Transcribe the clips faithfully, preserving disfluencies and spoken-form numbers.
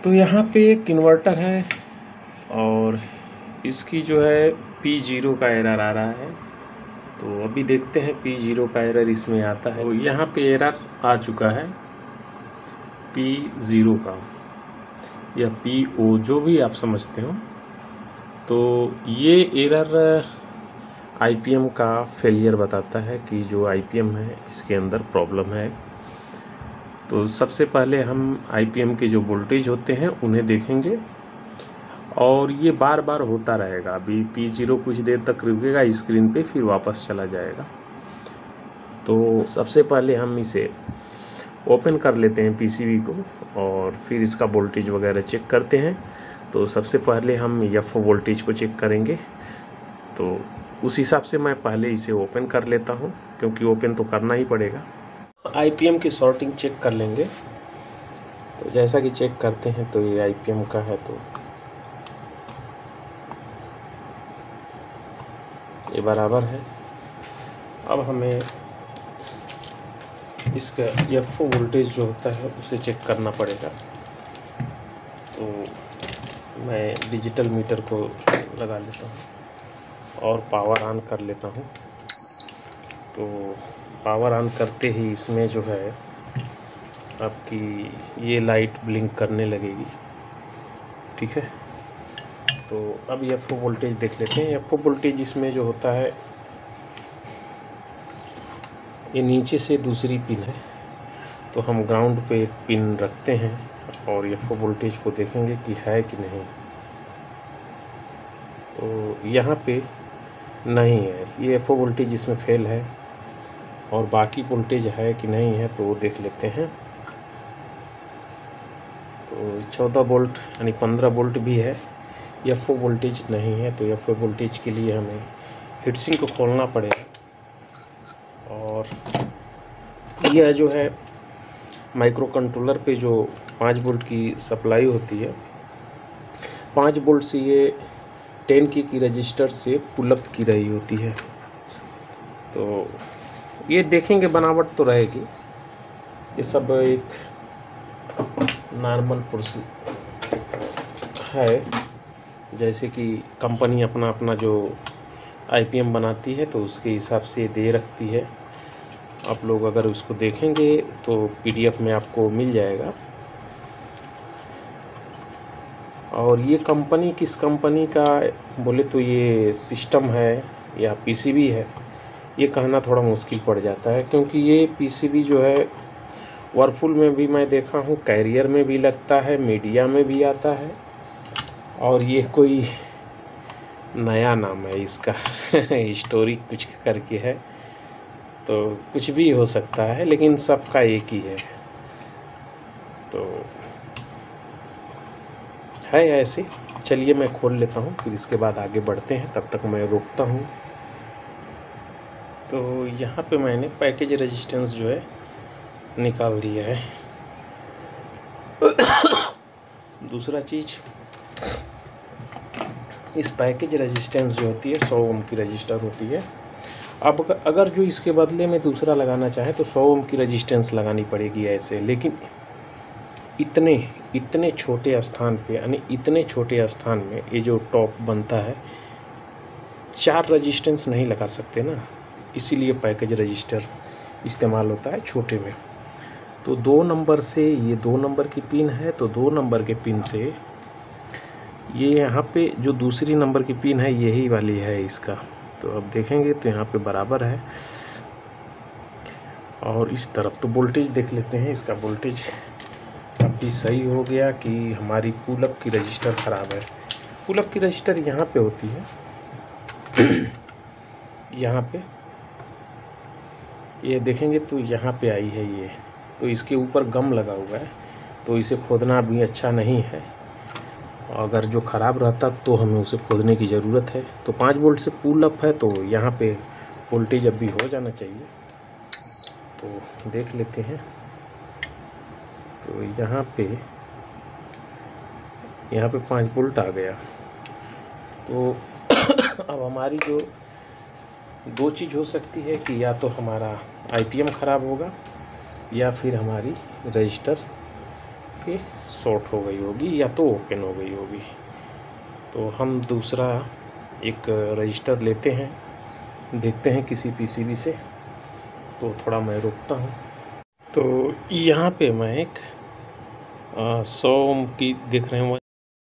तो यहाँ पे एक इन्वर्टर है और इसकी जो है पी ज़ीरो का एरर आ रहा है। तो अभी देखते हैं पी ज़ीरो का एरर इसमें आता है। तो यहाँ पे एरर आ चुका है पी ज़ीरो का या पी ओ, जो भी आप समझते हो। तो ये एरर आईपीएम का फेलियर बताता है कि जो आईपीएम है इसके अंदर प्रॉब्लम है। तो सबसे पहले हम आईपीएम के जो वोल्टेज होते हैं उन्हें देखेंगे और ये बार बार होता रहेगा। अभी पी ज़ीरो कुछ देर तक रुकेगा स्क्रीन पे, फिर वापस चला जाएगा। तो सबसे पहले हम इसे ओपन कर लेते हैं पीसीबी को और फिर इसका वोल्टेज वगैरह चेक करते हैं। तो सबसे पहले हम एफ वोल्टेज को चेक करेंगे। तो उस हिसाब से मैं पहले इसे ओपन कर लेता हूं, क्योंकि ओपन तो करना ही पड़ेगा। आईपीएम की सॉर्टिंग चेक कर लेंगे। तो जैसा कि चेक करते हैं तो ये आईपीएम का है, तो ये बराबर है। अब हमें इसका एफ वोल्टेज जो होता है उसे चेक करना पड़ेगा। तो मैं डिजिटल मीटर को लगा लेता हूँ और पावर ऑन कर लेता हूँ। तो पावर ऑन करते ही इसमें जो है आपकी ये लाइट ब्लिंक करने लगेगी, ठीक है। तो अब एफ वोल्टेज देख लेते हैं। एफ वोल्टेज इसमें जो होता है, ये नीचे से दूसरी पिन है, तो हम ग्राउंड पे एक पिन रखते हैं और एफ वोल्टेज को देखेंगे कि है कि नहीं। तो यहाँ पे नहीं है, ये एफ वोल्टेज इसमें फेल है। और बाकी वोल्टेज है कि नहीं है तो वो देख लेते हैं। तो चौदह वोल्ट यानी पंद्रह वोल्ट भी है, एफ वोल्टेज नहीं है। तो एफ वोल्टेज के लिए हमें हीटसिंक को खोलना पड़ेगा। और यह जो है माइक्रो कंट्रोलर पे जो पाँच वोल्ट की सप्लाई होती है, पाँच वोल्ट से ये टेन की की रजिस्टर से पुलअप की रही होती है। तो ये देखेंगे बनावट तो रहेगी, ये सब एक नॉर्मल प्रोसेस है। जैसे कि कंपनी अपना अपना जो आईपीएम बनाती है तो उसके हिसाब से दे रखती है। आप लोग अगर उसको देखेंगे तो पीडीएफ में आपको मिल जाएगा। और ये कंपनी किस कंपनी का बोले तो ये सिस्टम है या पीसीबी है, ये कहना थोड़ा मुश्किल पड़ जाता है। क्योंकि ये पीसीबी जो है वर्लपूल में भी मैं देखा हूँ, कैरियर में भी लगता है, मीडिया में भी आता है। और ये कोई नया नाम है इसका हिस्टोरिक कुछ करके है, तो कुछ भी हो सकता है, लेकिन सबका एक ही है। तो है ऐसे। चलिए मैं खोल लेता हूँ, फिर इसके बाद आगे बढ़ते हैं। तब तक मैं रोकता हूँ। तो यहाँ पे मैंने पैकेज रेजिस्टेंस जो है निकाल दिया है। दूसरा चीज़, इस पैकेज रेजिस्टेंस जो होती है सौ ओम की रजिस्टर होती है। अब अगर जो इसके बदले में दूसरा लगाना चाहे तो सौ ओम की रेजिस्टेंस लगानी पड़ेगी ऐसे। लेकिन इतने इतने छोटे स्थान पे, यानी इतने छोटे स्थान में ये जो टॉप बनता है, चार रेजिस्टेंस नहीं लगा सकते ना, इसीलिए पैकेज रजिस्टर इस्तेमाल होता है छोटे में। तो दो नंबर से, ये दो नंबर की पिन है, तो दो नंबर के पिन से ये यहाँ पे जो दूसरी नंबर की पिन है यही वाली है इसका। तो अब देखेंगे तो यहाँ पे बराबर है। और इस तरफ तो वोल्टेज देख लेते हैं। इसका वोल्टेज अब भी सही हो गया कि हमारी पुलअप की रजिस्टर ख़राब है। पुलअप की रजिस्टर यहाँ पे होती है यहाँ पे ये देखेंगे तो यहाँ पे आई है ये, तो इसके ऊपर गम लगा हुआ है, तो इसे खोदना भी अच्छा नहीं है। अगर जो ख़राब रहता तो हमें उसे खोदने की ज़रूरत है। तो पाँच वोल्ट से पुल अप है, तो यहाँ पे वोल्टेज अभी हो जाना चाहिए। तो देख लेते हैं। तो यहाँ पे यहाँ पे पाँच वोल्ट आ गया। तो अब हमारी जो दो चीज़ हो सकती है कि या तो हमारा आईपीएम ख़राब होगा या फिर हमारी रजिस्टर के शॉर्ट हो गई होगी या तो ओपन हो गई होगी। तो हम दूसरा एक रजिस्टर लेते हैं, देखते हैं किसी पीसीबी से। तो थोड़ा मैं रुकता हूँ। तो यहाँ पे मैं एक सौ की दिख रहे हैं,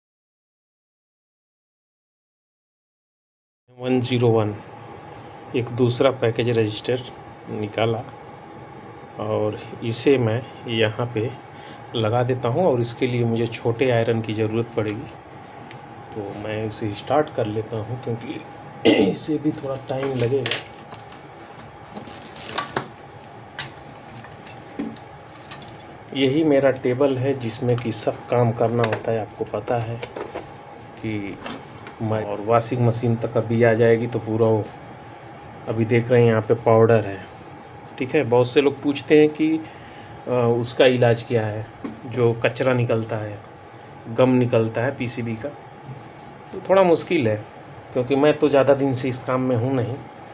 वन ज़ीरो वन एक दूसरा पैकेज रजिस्टर निकाला और इसे मैं यहाँ पे लगा देता हूँ। और इसके लिए मुझे छोटे आयरन की ज़रूरत पड़ेगी, तो मैं उसे स्टार्ट कर लेता हूँ क्योंकि इसे भी थोड़ा टाइम लगेगा। यही मेरा टेबल है जिसमें कि सब काम करना होता है। आपको पता है कि मैं और वॉशिंग मशीन तक अभी आ जाएगी तो पूरा वो अभी देख रहे हैं यहाँ पे पाउडर है, ठीक है। बहुत से लोग पूछते हैं कि आ, उसका इलाज क्या है, जो कचरा निकलता है, गम निकलता है पीसीबी का। तो थोड़ा मुश्किल है क्योंकि मैं तो ज़्यादा दिन से इस काम में हूँ नहीं,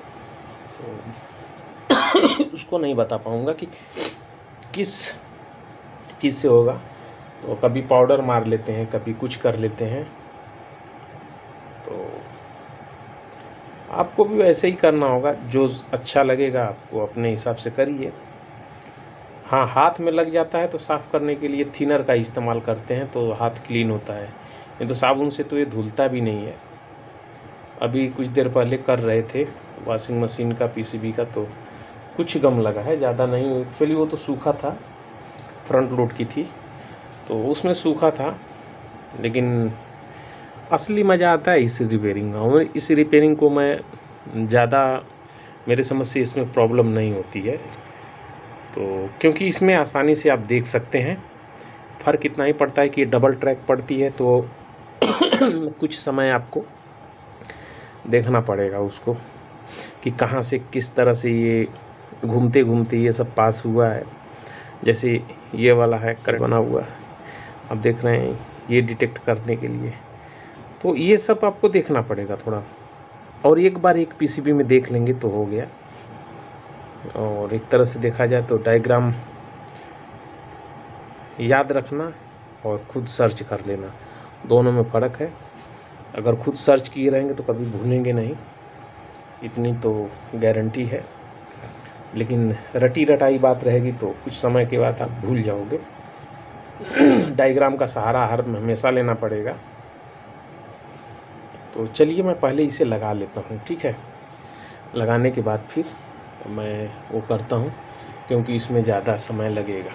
तो उसको नहीं बता पाऊँगा कि किस चीज़ से होगा। तो कभी पाउडर मार लेते हैं, कभी कुछ कर लेते हैं। तो आपको भी वैसे ही करना होगा, जो अच्छा लगेगा आपको अपने हिसाब से करिए। हाँ, हाथ में लग जाता है तो साफ़ करने के लिए थिनर का इस्तेमाल करते हैं तो हाथ क्लीन होता है, नहीं तो साबुन से तो ये धुलता भी नहीं है। अभी कुछ देर पहले कर रहे थे वॉशिंग मशीन का पीसीबी का, तो कुछ गम लगा है, ज़्यादा नहीं। एक्चुअली वो तो सूखा था, फ्रंट लोड की थी तो उसमें सूखा था, लेकिन असली मज़ा आता है इस रिपेयरिंग में। और इस रिपेयरिंग को मैं ज़्यादा, मेरे समझ से इसमें प्रॉब्लम नहीं होती है, तो क्योंकि इसमें आसानी से आप देख सकते हैं। फ़र्क इतना ही पड़ता है कि ये डबल ट्रैक पड़ती है तो कुछ समय आपको देखना पड़ेगा उसको कि कहाँ से किस तरह से ये घूमते घूमते ये सब पास हुआ है। जैसे ये वाला है कर बना हुआ, आप देख रहे हैं, ये डिटेक्ट करने के लिए। तो ये सब आपको देखना पड़ेगा थोड़ा, और एक बार एक पीसीबी में देख लेंगे तो हो गया। और एक तरह से देखा जाए तो डायग्राम याद रखना और खुद सर्च कर लेना, दोनों में फ़र्क है। अगर खुद सर्च किए रहेंगे तो कभी भूलेंगे नहीं, इतनी तो गारंटी है। लेकिन रटी रटाई बात रहेगी तो कुछ समय के बाद आप भूल जाओगे। डायग्राम का सहारा हर हमेशा लेना पड़ेगा। तो चलिए मैं पहले इसे लगा लेता हूँ, ठीक है। लगाने के बाद फिर मैं वो करता हूँ क्योंकि इसमें ज़्यादा समय लगेगा।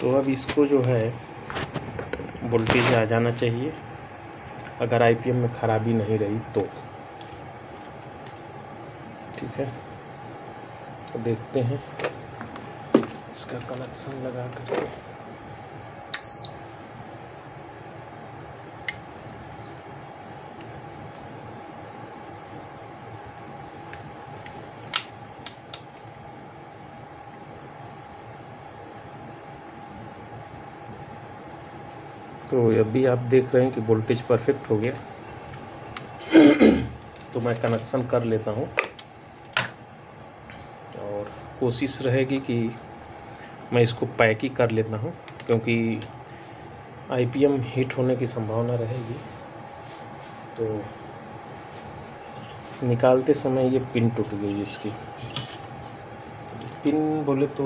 तो अब इसको जो है वोल्टेज आ जाना चाहिए, अगर आईपीएम में ख़राबी नहीं रही तो। ठीक है, तो देखते हैं इसका कनेक्शन लगा करके। तो अभी आप देख रहे हैं कि वोल्टेज परफेक्ट हो गया। तो मैं कनेक्शन कर लेता हूँ और कोशिश रहेगी कि मैं इसको पैक ही कर लेता हूँ, क्योंकि आईपीएम हीट होने की संभावना रहेगी। तो निकालते समय ये पिन टूट गई इसकी। पिन बोले तो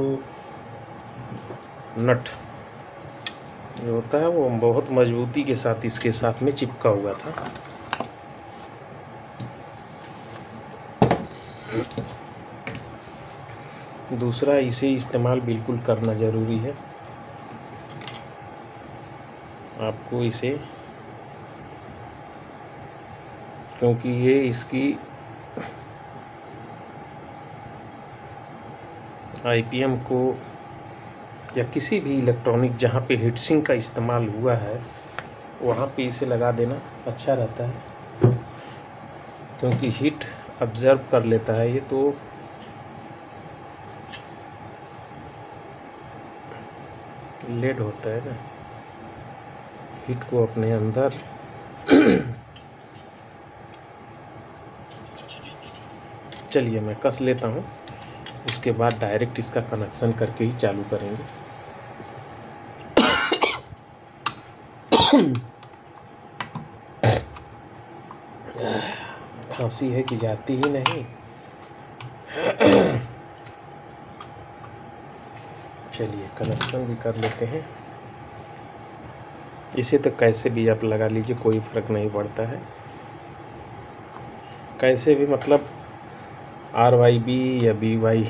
नट जो होता है वो बहुत मजबूती के साथ इसके साथ में चिपका हुआ था। दूसरा, इसे इस्तेमाल बिल्कुल करना ज़रूरी है। आपको इसे, क्योंकि ये इसकी आईपीएम को या किसी भी इलेक्ट्रॉनिक जहाँ पे हीट सिंक का इस्तेमाल हुआ है वहाँ पे इसे लगा देना अच्छा रहता है, क्योंकि हीट ऑब्जर्व कर लेता है ये। तो लेड होता है ना, हीट को अपने अंदर चलिए मैं कस लेता हूँ, इसके बाद डायरेक्ट इसका कनेक्शन करके ही चालू करेंगे। खांसी है कि जाती ही नहीं। चलिए कनेक्शन भी कर लेते हैं। इसे तो कैसे भी आप लगा लीजिए, कोई फ़र्क नहीं पड़ता है। कैसे भी मतलब आर वाई बी या B Y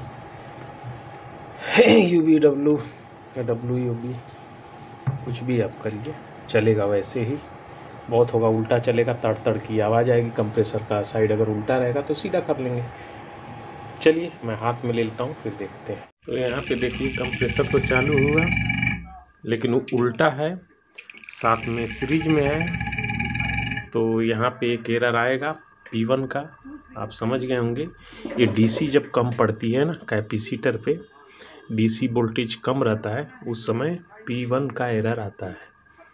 U B W या डब्ल्यू यू बी, कुछ भी आप करिए चलेगा। वैसे ही बहुत होगा उल्टा चलेगा, तड़ तड़ की आवाज़ आएगी। कंप्रेसर का साइड अगर उल्टा रहेगा तो सीधा कर लेंगे। चलिए मैं हाथ में ले लेता हूँ, फिर देखते हैं। तो यहाँ पे देखिए कंप्रेसर तो चालू हुआ, लेकिन वो उल्टा है, साथ में सीरीज में है। तो यहाँ पे एक एरर आएगा पी वन का, आप समझ गए होंगे। ये डीसी जब कम पड़ती है ना कैपेसिटर पे, डीसी वोल्टेज कम रहता है, उस समय पी वन का एरर आता है।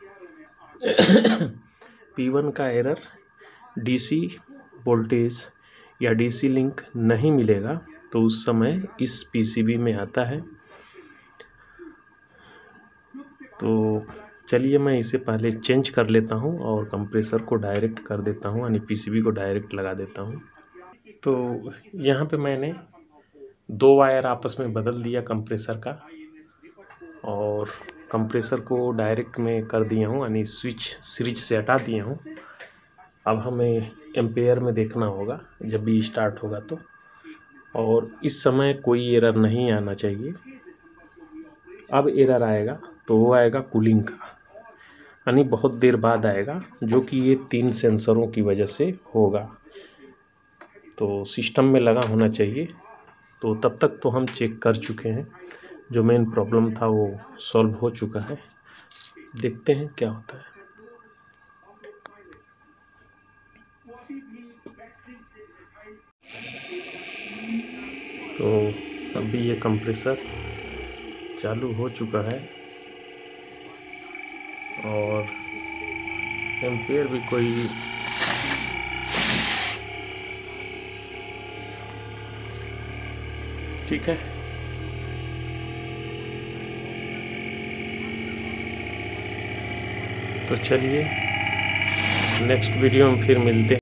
पी वन का एरर डीसी वोल्टेज या डीसी लिंक नहीं मिलेगा, तो उस समय इस पीसीबी में आता है। तो चलिए मैं इसे पहले चेंज कर लेता हूँ और कंप्रेसर को डायरेक्ट कर देता हूँ, यानी पीसीबी को डायरेक्ट लगा देता हूँ। तो यहाँ पे मैंने दो वायर आपस में बदल दिया कंप्रेसर का, और कंप्रेसर को डायरेक्ट में कर दिया हूँ, यानी स्विच सीरीज से हटा दिया हूँ। अब हमें एम्पेयर में देखना होगा जब भी स्टार्ट होगा तो, और इस समय कोई एरर नहीं आना चाहिए। अब एरर आएगा तो वो आएगा कूलिंग का, यानी बहुत देर बाद आएगा, जो कि ये तीन सेंसरों की वजह से होगा। तो सिस्टम में लगा होना चाहिए। तो तब तक तो हम चेक कर चुके हैं, जो मेन प्रॉब्लम था वो सॉल्व हो चुका है। देखते हैं क्या होता है। तो अभी ये कंप्रेसर चालू हो चुका है और एम्पेयर भी कोई ठीक है। तो चलिए नेक्स्ट वीडियो में फिर मिलते हैं।